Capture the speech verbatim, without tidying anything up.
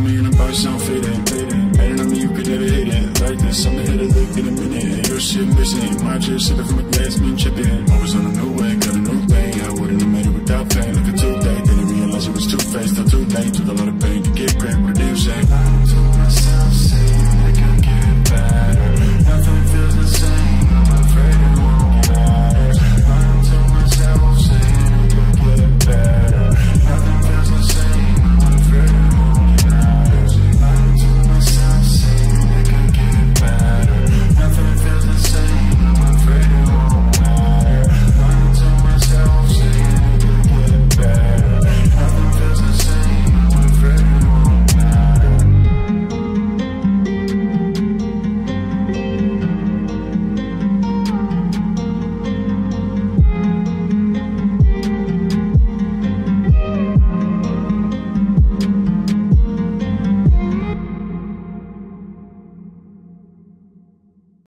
me in a box, I'm fading. Adding on me, you could never hit it. Like this, I'ma hit a lick in a minute. Your shit missing. My shit shit from a glass, me chipping. Always on a new way, got a new thing.